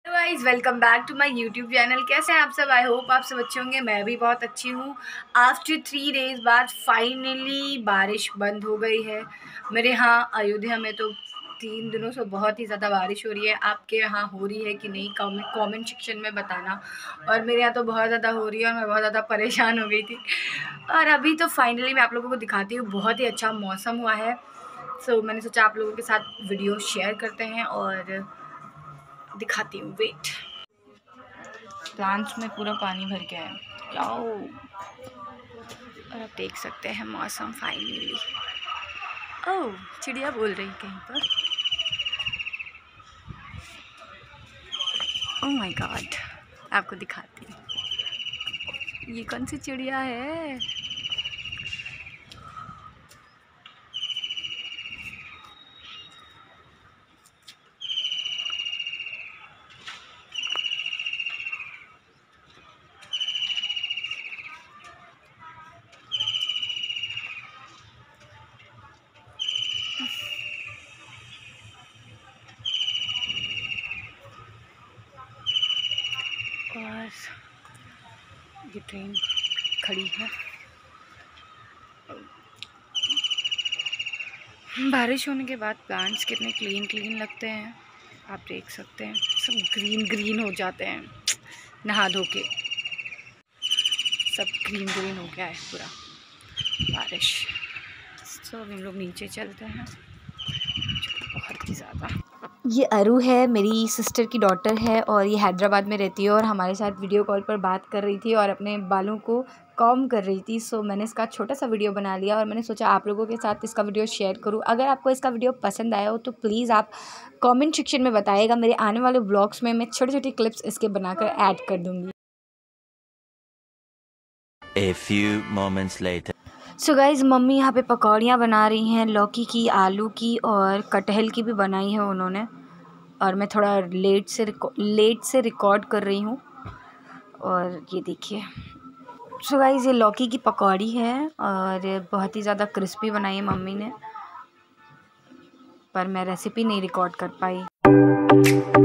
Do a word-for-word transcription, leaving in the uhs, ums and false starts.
Guys welcome back to my YouTube channel. कैसे हैं आप सब? आई होप आप सब अच्छे होंगे। मैं भी बहुत अच्छी हूँ। आफ्टर थ्री डेज़ बाद फाइनली बारिश बंद हो गई है मेरे यहाँ अयोध्या में। तो तीन दिनों से बहुत ही ज़्यादा बारिश हो रही है। आपके यहाँ हो रही है कि नहीं? कमेंट सेक्शन में बताना। और मेरे यहाँ तो बहुत ज़्यादा हो रही है और मैं बहुत ज़्यादा परेशान हो गई थी। और अभी तो फाइनली मैं आप लोगों को दिखाती हूँ। बहुत ही अच्छा मौसम हुआ है। सो मैंने सोचा आप लोगों के साथ वीडियो शेयर करते हैं और दिखाती हूँ। वेट, प्लांट्स में पूरा पानी भर गया है। वाओ! और आप देख सकते हैं मौसम फाइनली। ओह, चिड़िया बोल रही कहीं पर। ओह माय गॉड, आपको दिखाती हूँ ये कौन सी चिड़िया है। और ये ट्रेन खड़ी है। बारिश होने के बाद प्लांट्स कितने क्लीन क्लीन लगते हैं, आप देख सकते हैं। सब ग्रीन ग्रीन हो जाते हैं नहा धो के। सब ग्रीन ग्रीन हो गया है पूरा बारिश। तो अब हम लोग नीचे चलते हैं। बहुत ही ज़्यादा। ये अरु है, मेरी सिस्टर की डॉटर है और ये हैदराबाद में रहती है और हमारे साथ वीडियो कॉल पर बात कर रही थी और अपने बालों को कॉम्ब कर रही थी। सो मैंने इसका छोटा सा वीडियो बना लिया और मैंने सोचा आप लोगों के साथ इसका वीडियो शेयर करूं। अगर आपको इसका वीडियो पसंद आया हो तो प्लीज़ आप कमेंट सेक्शन में बताइएगा। मेरे आने वाले ब्लॉग्स में मैं छोटी छोटी क्लिप्स इसके बनाकर ऐड कर दूँगी। A few moments later. So guys, mummy यहाँ पे पकौड़ियाँ बना रही हैं, लौकी की, आलू की और कटहल की भी बनाई है उन्होंने। और मैं थोड़ा लेट से लेट से रिकॉर्ड कर रही हूँ। और ये देखिए। सो गाइज़, ये लौकी की पकौड़ी है और बहुत ही ज़्यादा क्रिस्पी बनाई है मम्मी ने, पर मैं रेसिपी नहीं रिकॉर्ड कर पाई।